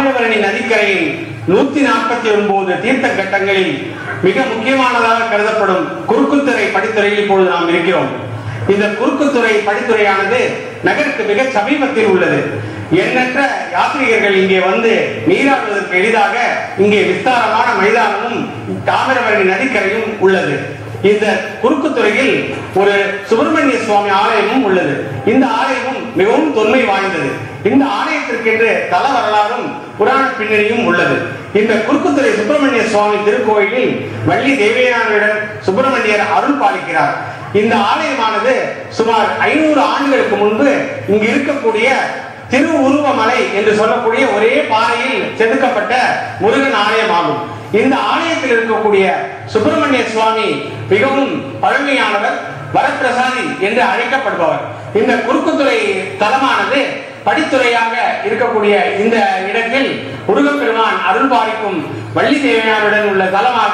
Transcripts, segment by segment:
தாமிரபரணி நதிக்கரையில் 149 தீர்த்த கட்டங்களில் மிக முக்கியமானதாக கருதப்படும் குறுக்குத்துறை படித்துறையில் இப்பொழுது நாம் இருக்கிறோம். இந்த குறுக்குத்துறை படித்துறையானது நகருக்கு மிக சமீபத்தில் உள்ளது. எண்ணற்ற யாத்ரீகர்கள் இங்கே வந்து நீராடுவதற்கு எளிதாக இங்கே விஸ்தாரமான மைதானமும் தாமிரபரணி நதிக்கரையும் உள்ளது. இந்த குறுக்குத்துறையில் ஒரு சுப்பிரமணிய சுவாமி ஆலயமும் உள்ளது. இந்த ஆலயமும் மிகவும் தொன்மை வாய்ந்தது. இந்த ஆலயத்திற்கென்று தல வரலாறும் புராண பின்னணியும் உள்ளது. இந்த குறுக்குத்துறை சுப்பிரமணிய சுவாமி திருக்கோயிலில் வள்ளி தேவயானியுடன் சுப்பிரமணியர் அருள் பாலிக்கிறார். இந்த ஆலயமானது சுமார் 500 ஆண்டுகளுக்கு முன்பு இங்கு இருக்கக்கூடிய திருவுருவமலை என்று சொல்லக்கூடிய ஒரே பாறையில் செதுக்கப்பட்ட முருகன் ஆலயம் ஆகும். இந்த ஆலயத்தில் இருக்கக்கூடிய சுப்பிரமணிய சுவாமி மிகவும் பழமையானவர், வரப்பிரசாதி என்று அழைக்கப்படுபவர். இந்த குறுக்குத்துறை தலமானது படித்துறையாக இருக்கக்கூடிய இந்த இடத்தில் முருகப்பெருமான் அருள் பாலிக்கும் வள்ளி தேவயானுடன் உள்ள தலமாக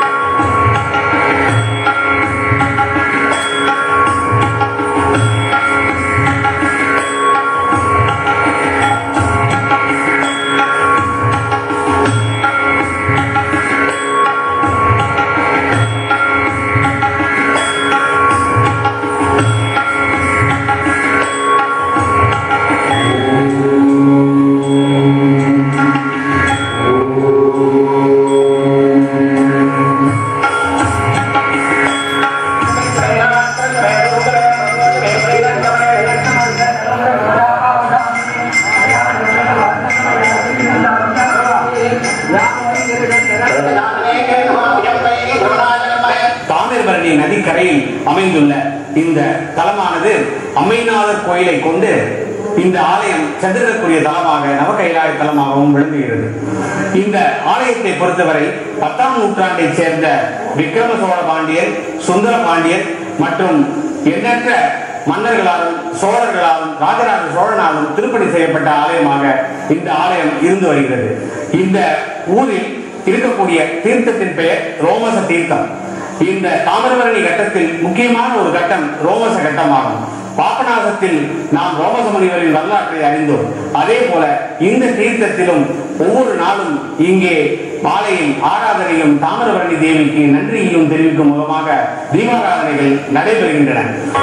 தாமிரபரணி நதிக்கரையில் அமைந்துள்ள இந்த தலமானது அம்மைநாதர் கோயிலை கொண்டு இந்த ஆலயம் சென்றிருக்கக்கூடிய தலமாக நவகைலாய தலமாகவும் விளங்குகிறது. இந்த ஆலயத்தை பொறுத்தவரை 10ஆம் நூற்றாண்டை சேர்ந்த விக்ரம சோழ பாண்டியர், சுந்தர பாண்டியர் மற்றும் எண்ணற்ற மன்னர்களாலும் சோழர்களாலும் ராஜராஜ சோழனாலும் திருப்பணி செய்யப்பட்ட ஆலயமாக இந்த ஆலயம் இருந்து வருகிறது. இந்த ஊரில் இருக்கக்கூடிய தீர்த்தத்தின் பெயர் ரோமச தீர்த்தம். இந்த தாமிரபரணி கட்டத்தில் முக்கியமான ஒரு கட்டம் ரோமச கட்டமாகும். பாபநாசத்தில் நாம் ரோமச முனிவரின் வரலாற்றை அறிந்தோம். அதே போல இந்த தீர்த்தத்திலும் ஒவ்வொரு நாளும் இங்கே மாலையில் ஆராதனையும் தாமிரபரணி தேவிக்கு நன்றியையும் தெரிவிக்கும் முகமாக தீபாராதனைகள் நடைபெறுகின்றன.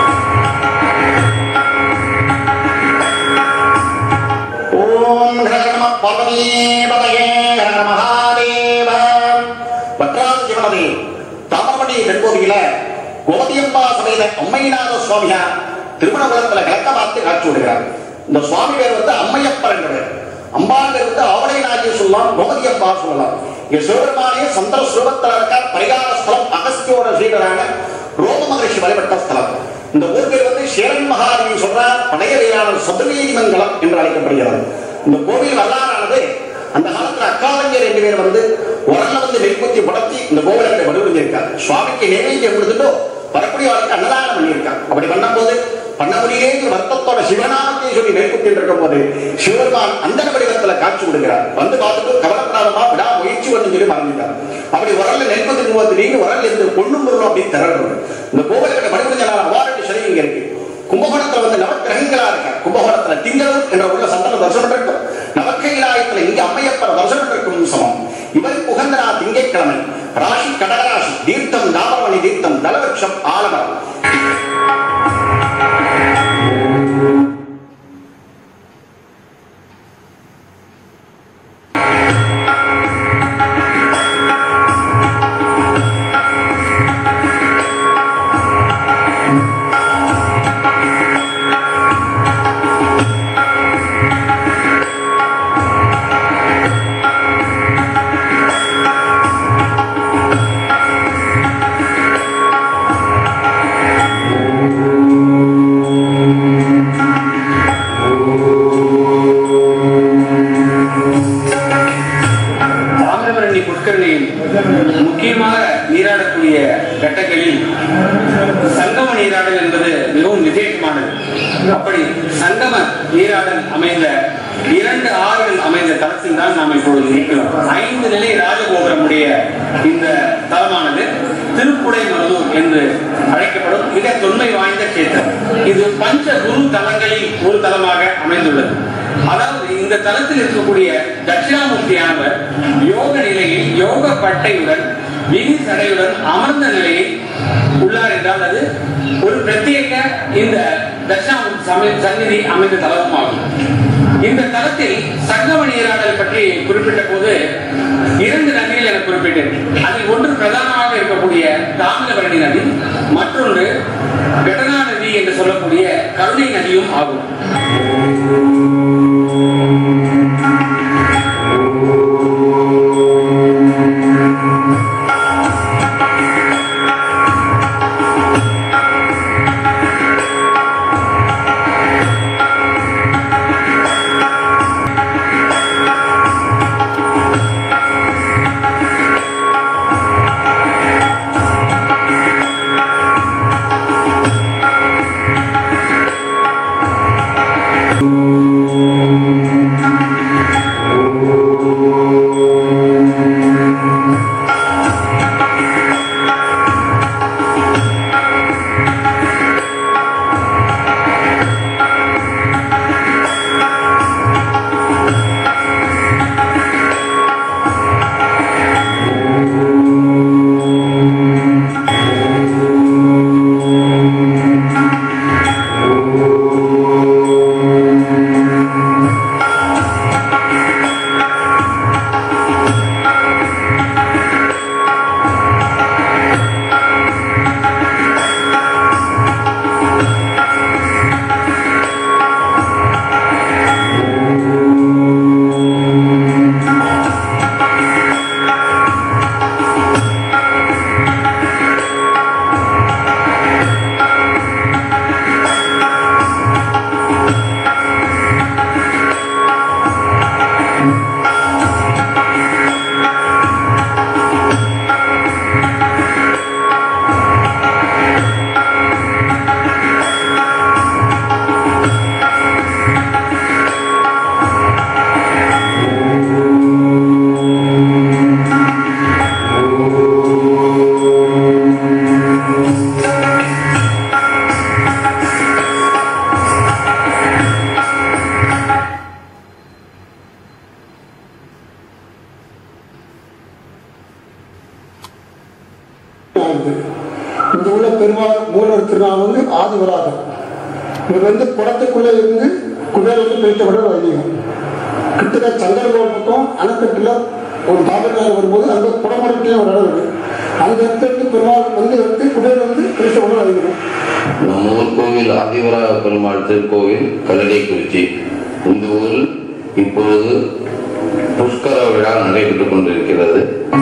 ஓம் நம பார்வதீபதயே நம மகாதேவ. பத்ராஜ சிவனதே தாமிரபரணி தென்கோவில கோமதியம்பா சமேத அம்மைநாத சுவாமியார் திருமணகுலத்துல கிழக்க பார்த்து காட்சி விடுகிறார். இந்த சுவாமி பேர் வந்து அம்மையப்பர் என்பவர். அம்பாள் பேர் வந்து ஆவடை நாயகி சொல்லலாம், கோமதியம்பா சொல்லலாம். இங்க சிவபெருமானே சந்திர சுரூபத்தில் இருக்க பரிகார ஸ்தலம் அகஸ்தியோட சீடரான ரோம மகரிஷி வழிபட்ட ஸ்தலம். இந்த ஊர் பேர் வந்து சேரன் மகாதேவி சொல்றார் பழைய வீராளர் சதுர்வேதி மங்கலம் என்று அழைக்கப்படுகிறது. இந்த கோவில் வரலாறானது அந்த காலத்துல அக்காலஞ்சர் ரெண்டு பேர் வந்து உரல்ல வந்து நெல்குத்தி படத்தி இந்த கோவிலத்தை வடிவமைச்சிருக்கார். சுவாமிக்கு நைவேத்தியம் கொடுத்துட்டு வரக்கூடிய வாழ்க்கை அன்னதானம் பண்ணியிருக்காங்க. அப்படி பண்ணும்போது பண்ண முடியேங்கிற வருத்தத்தோட சிவநாமத்தை சொல்லி நெல்குத்தி இருக்கும் போது சிவபெருமான் அந்த வடிவத்துல காட்சி கொடுக்கிறார். வந்து பார்த்துட்டு கவனப்பிராதமா விடா முயற்சி பண்ணு சொல்லி மறந்துட்டார். அப்படி உரல்ல நெல்குத்தி போது நீங்க உரல் இருந்து பொண்ணும் பொருளும் அப்படி திரடுறது. இந்த கோவிலுக்கு வடிவமைச்சலான அவாரடி சரி இங்க இருக்கு. கும்பகோணத்துல வந்து நவக்கிரகங்களா இருக்க. கும்பகோணத்துல திங்களூர் என்ற உள்ள சந்தன தரிசனம் இருக்கும். நவக்கைலாயத்துல இங்க அம்மையப்பர் தரிசனம் இருக்கும் சமம். இவர் புகந்தனா திங்கட்கிழமை ராசி கடகராசி தீர்த்தம் தாமிரபரணி தீர்த்தம் தலவருஷம் ஆலமரம். முக்கியமாக நீராடக்கூடிய கட்டங்களில் சங்கம நீராடல் என்பது மிகவும் விசேஷமானது. அப்படி சங்கம நீராடல் அமைந்த 2 ஆறுகள் அமைந்த தளத்தில் தான் நாம் இப்பொழுது இருக்கிறோம். 5 நிலை ராஜகோபுரமுடைய இந்த தலமானது திருப்புடைமருதூர் என்று அழைக்கப்படும் மிக தொன்மை வாய்ந்த கேத்திரம். இது பஞ்ச குரு தலங்களில் ஒரு தலமாக அமைந்துள்ளது. அதாவது இந்த தலத்தில் இருக்கக்கூடிய தட்சிணாமூர்த்தியானவர் யோக நிலையில் யோக பட்டையுடன் விதி தடையுடன் அமர்ந்த நிலையில் உள்ளார் என்றால் அது ஒரு பிரத்யேக இந்த தட்சிணாமூர்த்தி சந்நிதி அமைந்த தலமாகும். இந்த தலத்தில் சங்கம நீராடல் பற்றி குறிப்பிட்ட போது 2 நதிகள் என குறிப்பிட்டேன். அதில் ஒன்று பிரதானமாக இருக்கக்கூடிய தாமிரபரணி நதி, மற்றொன்று கடனா நதி என்று சொல்லக்கூடிய கருணை நதியும் ஆகும். இங்க உள்ள பெருமாள் மூலவர் திருநாள் வந்து ஆதிவராகர். இவர் வந்து குளத்துக்குள்ள இருந்து குபேர் வந்து பிரித்தப்பட வைதிகம். கிட்டத்தட்ட சங்கரகோள் பக்கம் அணைக்கட்டுல ஒரு தாபரில் வரும்போது அங்கே குடமரத்தையும் ஒரு இடம் இருக்கு. அந்த இடத்துல பெருமாள் வந்து எடுத்து குபேர் வந்து பிரித்தப்பட வைதிகம். நம்ம ஊர் கோவில் ஆதிவராக பெருமாள் திருக்கோவில் கல்லடைக்குறிச்சி. இந்த ஊரில் இப்பொழுது புஷ்கர விழா நடைபெற்றுக் கொண்டிருக்கிறது.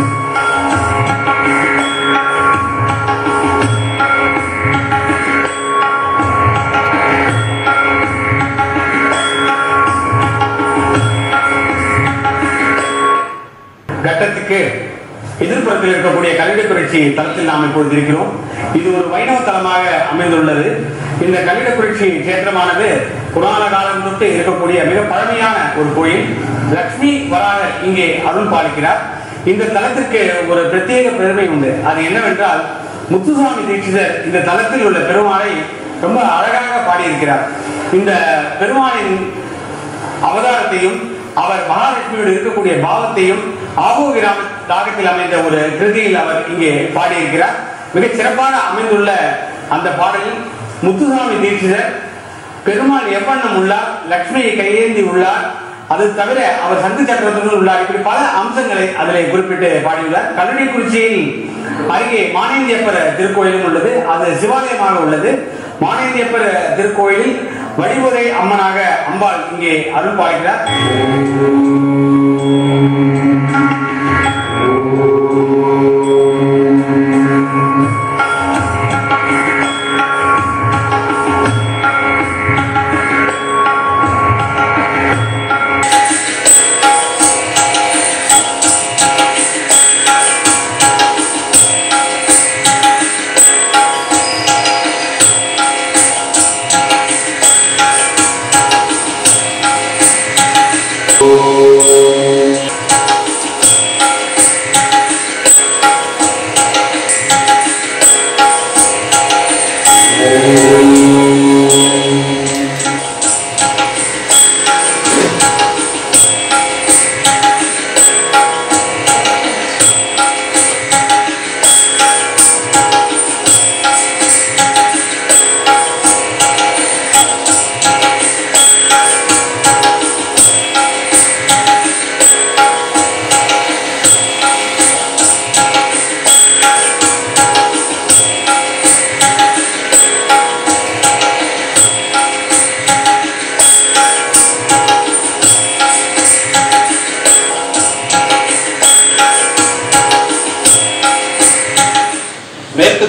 கட்டத்துக்கு எதிர்ப்புறத்தில் இருக்கக்கூடிய கல்லிடக்குறிச்சி தலத்தில் நாம் இப்பொழுது இருக்கிறோம். இது ஒரு வைணவ தலமாக அமைந்துள்ளது. இந்த கல்லிடக்குறிச்சி கஷேத்திரமானது புராண காலம் தொட்டு இருக்கக்கூடிய மிக பழமையான ஒரு கோயில். லட்சுமி வராகர் இங்கே அருள் பாலிக்கிறார். இந்த தலத்திற்கு ஒரு பிரத்யேக பெருமை உண்டு. அது என்னவென்றால், முத்துசாமி தீட்சிதர் இந்த தலத்தில் உள்ள பெருமாளை ரொம்ப அழகாக பாடியிருக்கிறார். இந்த பெருமாளின் அவதாரத்தையும் அவர் மகாலட்சுமியோடு இருக்கக்கூடிய பாவத்தையும் ஆபோகிராம ராகத்தில் அமைந்த ஒரு கிருதியில் அவர் இங்கே பாடியிருக்கிறார். மிக சிறப்பான அமைந்துள்ள அந்த பாடலில் முத்துசாமி தீட்சிதர் பெருமாள் எவ்வண்ணம் உள்ளார், லட்சுமியை கையேந்தி உள்ளார், அது தவிர அவர் சங்கு சக்கரத்துடன் உள்ளார், இப்படி பல அம்சங்களை அதில் குறிப்பிட்டு பாடியுள்ளார். கல்லடைக்குறிச்சியில் அருகே மானேந்தியப்பர் திருக்கோயிலும் உள்ளது. அது சிவாலயமாக உள்ளது. மானேந்தியப்பர் திருக்கோயிலில் வழிமுறை அம்மனாக அம்பாள் இங்கே அருள் பாலிக்கிறார்.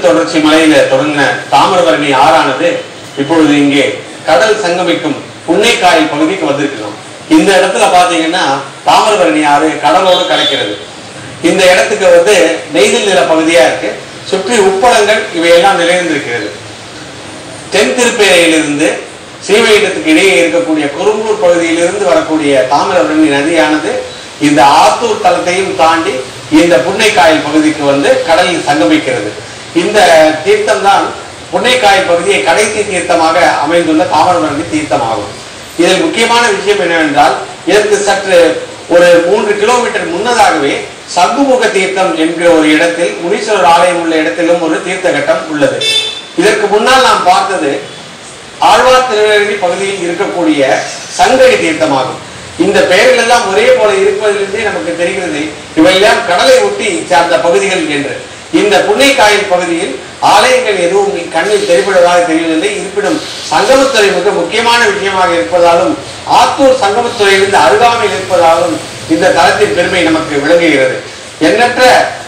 தொடர்ச்சி மலையில தொடங்கின தாமிரபரணி ஆறானது இப்பொழுது இங்கே கடல் சங்கமிக்கும் புன்னைக்காய் பகுதிக்கு வந்திருக்கிறோம். இந்த இடத்துல பாத்தீங்கன்னா தாமிரபரணி ஆறு கடலோடு கலக்கிறது. இந்த இடத்துக்கு நெய்தல் நில பகுதியா இருக்கு. சுற்றி உப்பளங்கள் இவையெல்லாம் நிறைந்திருக்கிறது. தென் திருப்பேரையிலிருந்து ஸ்ரீவைகுண்டத்துக்கு இடையே இருக்கக்கூடிய குறும்பூர் பகுதியிலிருந்து வரக்கூடிய தாமிரபரணி நதியானது இந்த ஆத்தூர் தலத்தையும் தாண்டி இந்த புன்னைக்காயல் பகுதிக்கு கடலில் சங்கமிக்கிறது. இந்த தீர்த்தம் தான் புன்னைக்காயல் பகுதியை கடைசி தீர்த்தமாக அமைந்துள்ள தாமிரபரணி தீர்த்தமாகும். இதில் முக்கியமான விஷயம் என்னவென்றால், இதற்கு சற்று ஒரு 3 கிலோமீட்டர் முன்னதாகவே சங்குமுக தீர்த்தம் என்கிற ஒரு இடத்தில் முனீஸ்வரர் ஆலயம் உள்ள இடத்திலும் ஒரு தீர்த்த கட்டம் உள்ளது. இதற்கு முன்னால் நாம் பார்த்தது ஆழ்வார் திருநெல்வேலி பகுதியில் இருக்கக்கூடிய சங்கடி தீர்த்தமாகும். இந்த பெயர்கள் எல்லாம் ஒரே போல இருப்பதிலிருந்தே நமக்கு தெரிகிறது இவையெல்லாம் கடலை ஒட்டி சார்ந்த பகுதிகள் என்று. இந்த புன்னைக்காயல் பகுதியில் ஆலயங்கள் எதுவும் கண்ணில் தெரிபடுவதாக தெரியவில்லை. இருப்பினும் சங்கமத்துறை மிக முக்கியமான விஷயமாக இருப்பதாலும் ஆத்தூர் சங்கமத்துறையிலிருந்து அருகாமையில் இருப்பதாலும் இந்த தலத்தின் பெருமை நமக்கு விளங்குகிறது. எண்ணற்ற